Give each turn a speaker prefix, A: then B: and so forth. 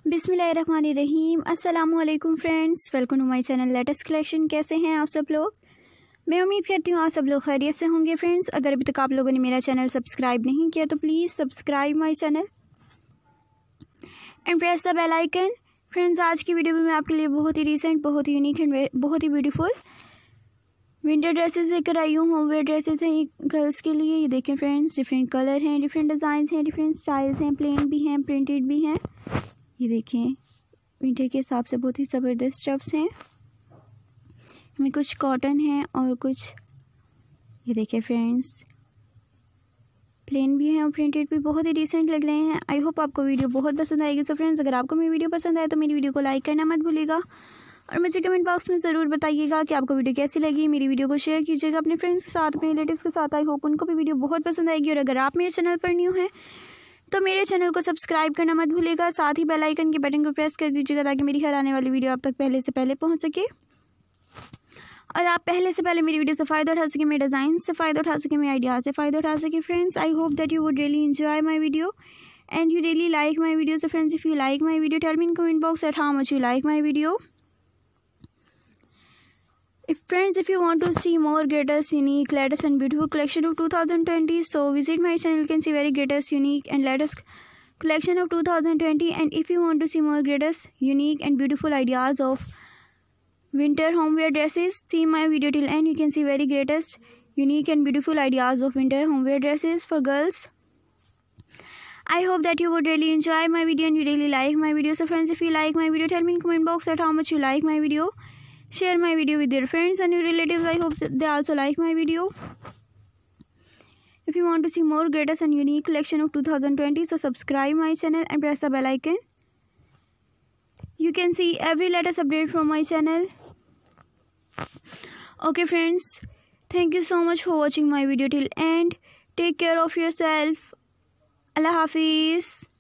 A: बिस्मिल्लाहिर्रहमानिर्रहीम। अस्सलाम वालेकुम friends, welcome to my channel latest collection. कैसे हैं आप सब लोग? मैं उम्मीद करती हूँ आप सब लोग खैरियत से होंगे। फ्रेंड्स, अगर अभी तक आप लोगों ने मेरा चैनल सब्सक्राइब नहीं किया तो please subscribe my channel and press the bell icon. Friends, आज की वीडियो में मैं आपके लिए बहुत ही रिसेंट, बहुत ही यूनिक एंड बहुत ही ब्यूटीफुल विंटर ड्रेसेस लेकर आई हूँ। होमवेयर ड्रेसेस हैं गर्ल्स के लिए। ये देखें फ्रेंड्स, डिफरेंट कलर हैं, डिफरेंट डिज़ाइन हैं, डिफरेंट स्टाइल्स हैं, प्लेन भी हैं, प्रिंटेड भी हैं। ये देखें, विंटर के हिसाब से बहुत ही ज़बरदस्त स्टफ्स हैं। इनमें कुछ कॉटन है और कुछ ये देखें फ्रेंड्स, प्लेन भी हैं और प्रिंटेड भी बहुत ही डिसेंट लग रहे हैं। आई होप आपको वीडियो बहुत पसंद आएगी। सो फ्रेंड्स, अगर आपको मेरी वीडियो पसंद आए तो मेरी वीडियो को लाइक करना मत भूलिएगा और मुझे कमेंट बॉक्स में ज़रूर बताइएगा कि आपको वीडियो कैसी लगी। मेरी वीडियो को शेयर कीजिएगा अपने फ्रेंड्स के साथ, अपने रिलेटिव्स के साथ। आई होप उनको भी वीडियो बहुत पसंद आएगी। और अगर आप मेरे चैनल पर न्यू हैं तो मेरे चैनल को सब्सक्राइब करना मत भूलिएगा। साथ ही बेल आइकन के बटन को प्रेस कर दीजिएगा ताकि मेरी हर आने वाली वीडियो आप तक पहले से पहले पहुंच सके और आप पहले से पहले मेरी वीडियो से फ़ायदा उठा सके, मेरे डिज़ाइन से फ़ायदा उठा सके, मेरे आइडियाज़ से फ़ायदा उठा सके। Friends, I hope that you would really enjoy my video and you really like my video. So friends, if you like my video, tell me in comment box at how much you like my video. If you want to see more greatest, unique, latest and beautiful collection of 2020, so visit my channel. You can see very greatest, unique and latest collection of 2020. And if you want to see more greatest, unique and beautiful ideas of winter homewear dresses, see my video till end. You can see very greatest, unique and beautiful ideas of winter homewear dresses for girls. I hope that you would really enjoy my video and you really like my video. So friends, if you like my video, tell me in comment box at how much you like my video. Share my video with your friends and your relatives. I hope they also like my video. If you want to see more greatest and unique collection of 2020, so subscribe my channel and press the bell icon. You can see every latest update from my channel. Okay friends, thank you so much for watching my video till end. Take care of yourself. Allah Hafiz.